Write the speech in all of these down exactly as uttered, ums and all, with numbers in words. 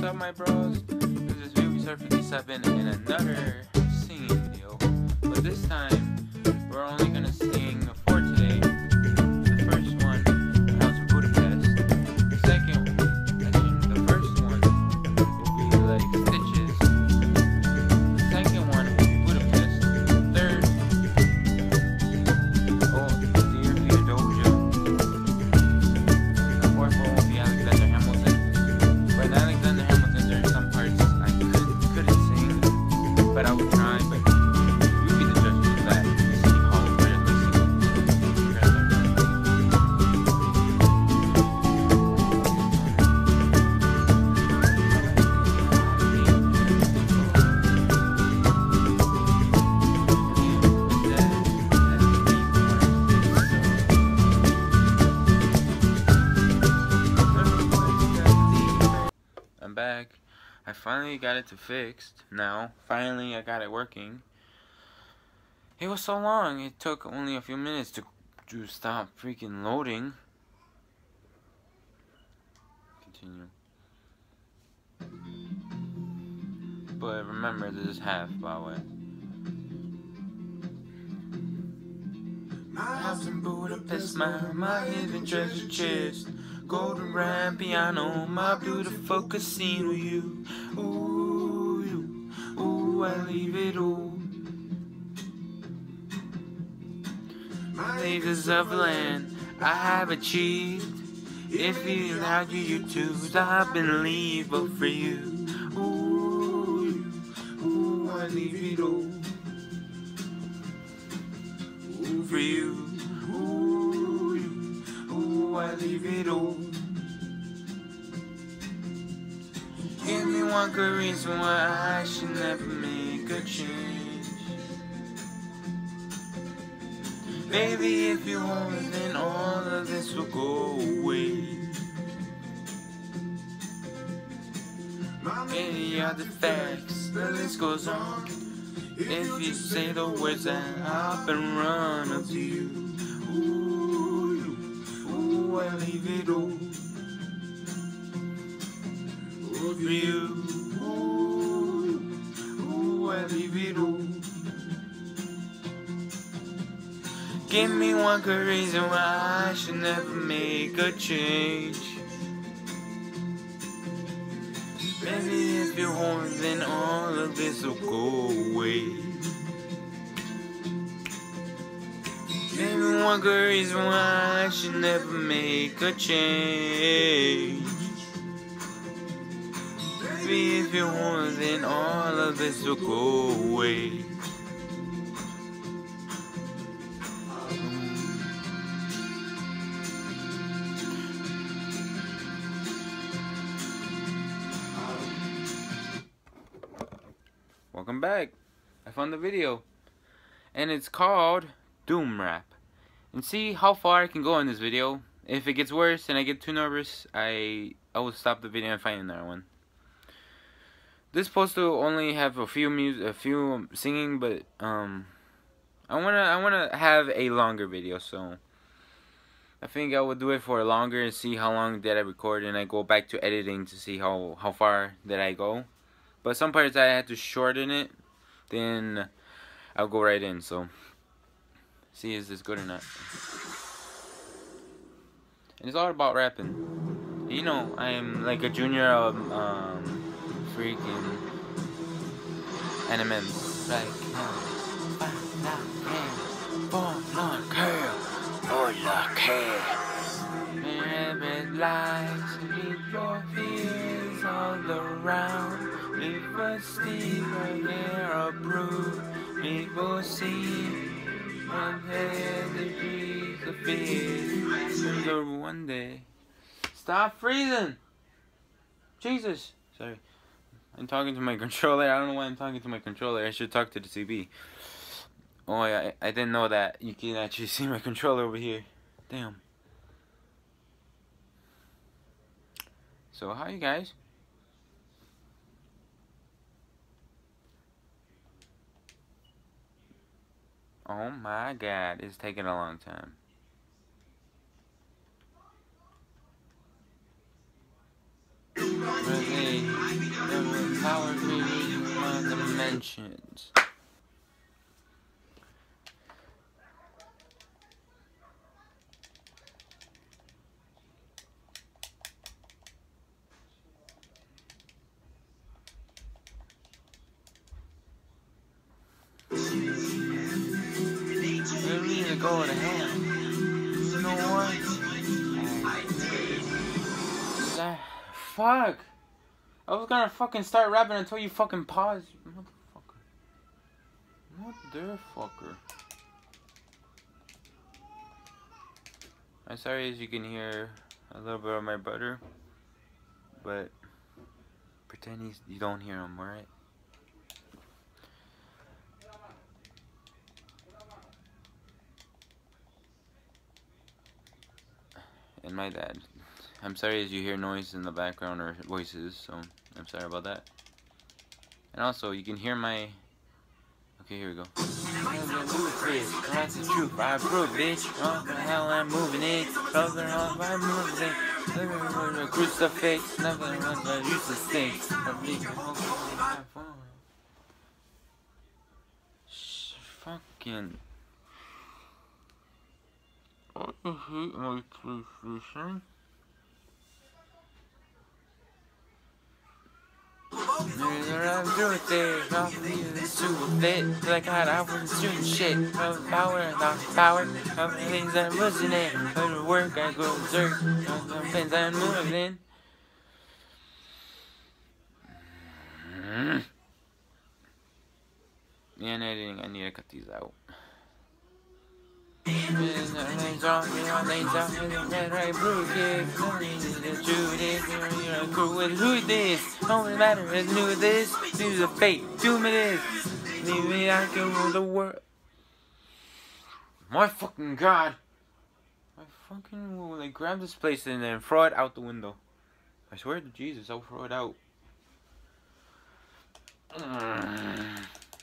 up, my bros? This is Ruby fifty-seven in another singing video. But this time, we're only gonna sing four today. The first one, House of Budapest. The second, actually, the first one will be like Stitches. The second one will be Budapest. The third, oh, Dear Theodosia. The fourth one will be Alexander Hamilton. But Alexander Hamilton, there are some parts I could, couldn't sing, but I would try. But you be the judge of that. See how well they sing. I'm back. I finally got it to fixed now. Finally I got it working. It was so long. It took only a few minutes to, to stop freaking loading. Continue. But remember, this is half, by the way. My house in Budapest, my, my hidden treasure chest. Golden grand piano, my beautiful casino, you. Ooh, you. Ooh, I leave it all. My labors of land I have achieved. If you allowed you, you to stop and leave, but for you. Ooh, you. Ooh, I leave it all. Ooh, for you. Ooh, you. Ooh, I leave it all. Give me one good reason why I should never make a change. Baby, if you want me, then all of this will go away. Any other facts, the list goes on. If you say the words, then I'll up and run up to you. Ooh, you. Ooh, I leave it all. Ooh, for you. Ooh, ooh, I leave it all. Give me one good reason why I should never make a change. Baby, if you want me, then all of this will go away. Give me one good reason why I should never make a change. Baby, if you want me, then all of this will go away. Welcome back. I found the video, and it's called Doom Rap. And see how far I can go in this video. If it gets worse and I get too nervous, I I will stop the video and find another one. This supposed to only have a few music, a few singing, but um, I wanna I wanna have a longer video, so I think I will do it for longer and see how long did I record, and I go back to editing to see how how far did I go. But some parts I had to shorten it, then I'll go right in. So, see, is this good or not? And it's all about rapping. You know, I am like a junior of um, freaking N M Ms. Like, Red lights, leave your fears all around. Leave us see right there approved. Leave us see and hear the breeze of fear. The one day. Stop freezing! Jesus! Sorry. I'm talking to my controller. I don't know why I'm talking to my controller. I should talk to the C B. Oh, yeah, I, I didn't know that you can actually see my controller over here. Damn. So, how you guys? Oh my god, it's taking a long time. Really? power reading my dimensions. We need to go to hell. You know what? That, fuck. I was gonna fucking start rapping until you fucking paused. Motherfucker. Motherfucker. I'm sorry as you can hear a little bit of my brother, but pretend he's, you don't hear him, alright? And my dad. I'm sorry as you hear noise in the background or voices, so I'm sorry about that. And also, you can hear my... Okay, here we go. That's the truth, I prove it. Oh, the hell I'm moving it. Brother, I'm moving it. Crucifix, nothing but useless things. Fucking... I hate my PlayStation. I'm doing things, I'm feeling super lit. Like I, I wasn't shooting shit. I'm power, not power. I'm things I'm losing it. Go to work, I go berserk. I'm things I'm moving. Yeah, and editing, I need to cut these out. With who this? Only matter is new this. Do the fate. Two minutes. Leave me, I can rule the world. My fucking god. I fucking will like grab this place and then throw it out the window. I swear to Jesus, I'll throw it out. Mm.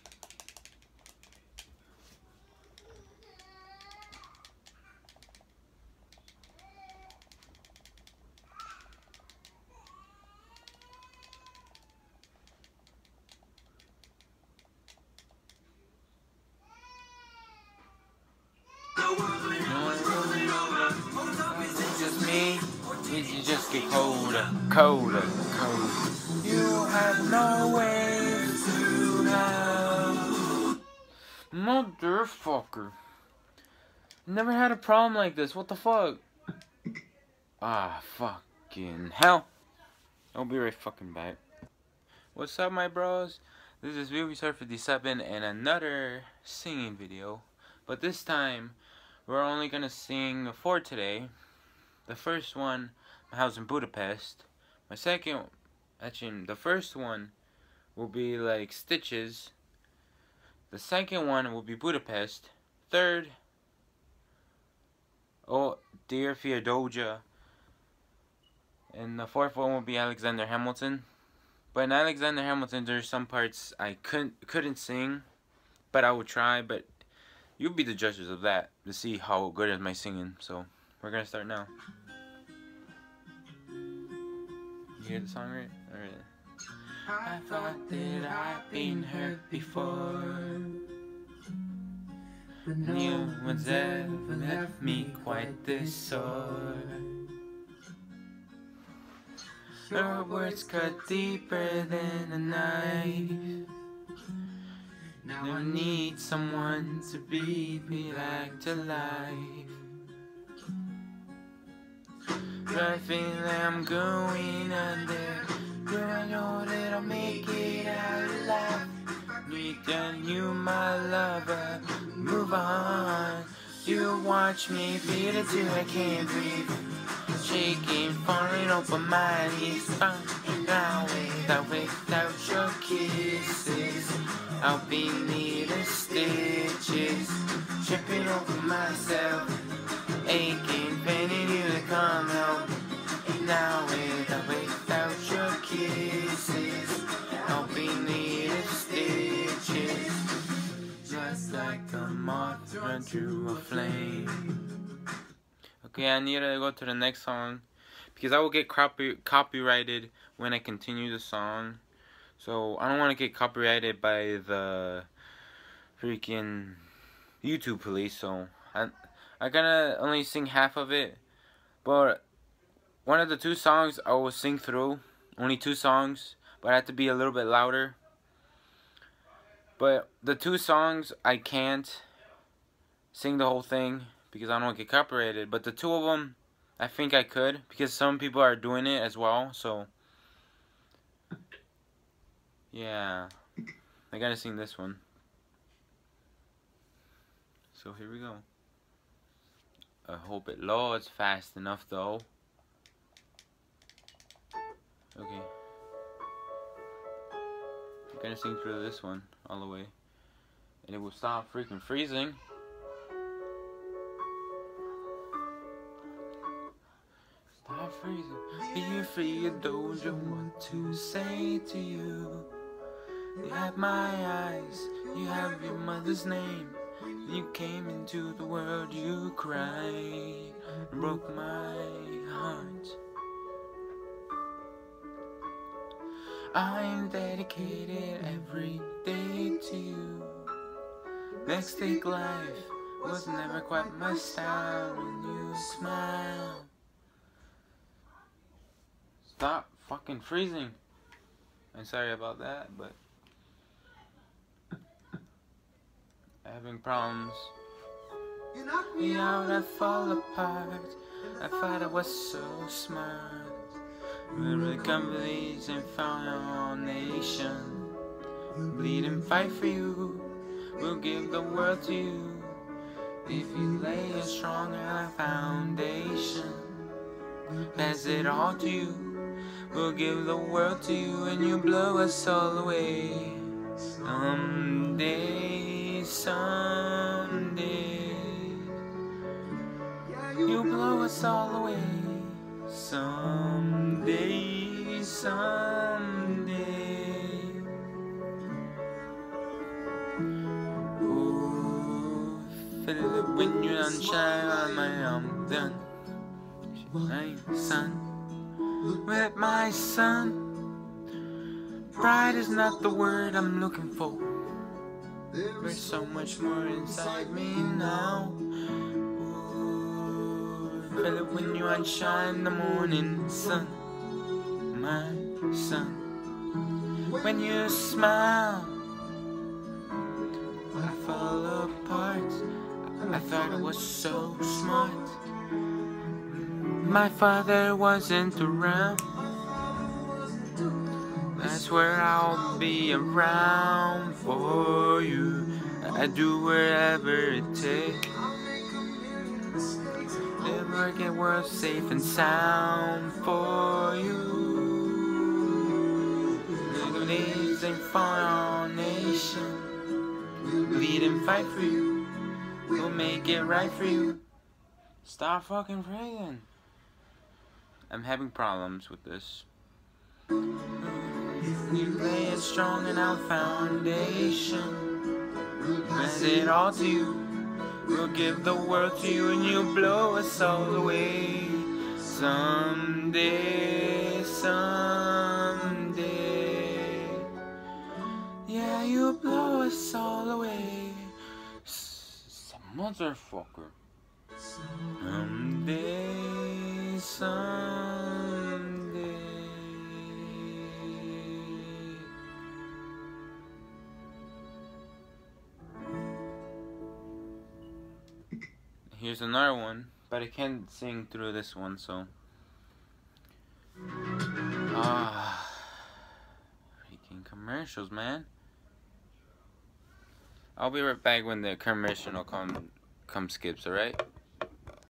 Did you just get colder, colder, colder? You have no ways to have. Motherfucker. Never had a problem like this. What the fuck? Ah, fucking hell. I'll be right fucking back. What's up, my bros? This is Viewing Surf fifty-seven and another singing video. But this time, we're only gonna sing four today. The first one, My House in Budapest. My second, actually, the first one will be like Stitches. The second one will be Budapest. Third, Oh Dear Theodosia. And the fourth one will be Alexander Hamilton. But in Alexander Hamilton, there's some parts I couldn't couldn't sing, but I will try. But you'll be the judges of that to see how good is my singing. So we're gonna start now. You hear the song right? Alright. I thought that I'd been hurt before, but no one's ever left me quite this sore. Her words cut deeper than a knife. Now I need someone to breathe me back to life. I feel like I'm going under, but I know that I'll make it out alive. Return you, my lover, move on. You watch me feel it till I can't breathe. Shaking, falling over my knees. Now without, without your kisses, I'll be needing stitches. Tripping over myself, aching, paining you to come help. Now without, without your kisses, I'll be needing stitches. Just like a moth run through a flame. Okay, I need to go to the next song because I will get copy copyrighted when I continue the song. So I don't want to get copyrighted by the freaking YouTube police. So I I gotta only sing half of it, but one of the two songs I will sing through. Only two songs, but I have to be a little bit louder. But the two songs I can't sing the whole thing because I don't want to get copyrighted. But the two of them, I think I could because some people are doing it as well. So yeah, I gotta sing this one. So here we go. I hope it loads fast enough though. Okay. I'm gonna sing through this one all the way. And it will stop freaking freezing. Stop freezing. Be free of those you want to say to you. You have my eyes, you have your mother's name. You came into the world, you cried, broke my heart. I'm dedicated every day to you. Next take life was never quite my style when you smile. Stop fucking freezing. I'm sorry about that, but having problems. You knock me out, I fall apart. I thought I was so smart. We're companies and foundation. Bleed and fight for you. We'll give the world to you. If you lay a strong foundation, pass it all to you. We'll give the world to you and you blow us all away. Someday, someday, you blow us all away. Someday, someday. Oh, feel it when you unshine on my arm, then my son, with my son. Pride is not the word I'm looking for. There's so much more inside me now. Feel it when you outshine the morning sun, my son. When you smile, I fall apart. I thought I was so smart. My father wasn't around. That's where I'll be around for you. I do wherever it takes. Live, work, and work safe and sound for you. Live and foundation. Bleed and fight for you. We'll make it right for you. Stop fucking praying. I'm having problems with this. We lay it strong in our foundation. Pass it all to you. We'll give the world to you and you blow us all away. Someday, someday. Yeah, you blow us all away. S motherfucker. Someday, someday. Here's another one, but I can't sing through this one, so. Ah, freaking commercials, man. I'll be right back when the commercial come, come skips, alright?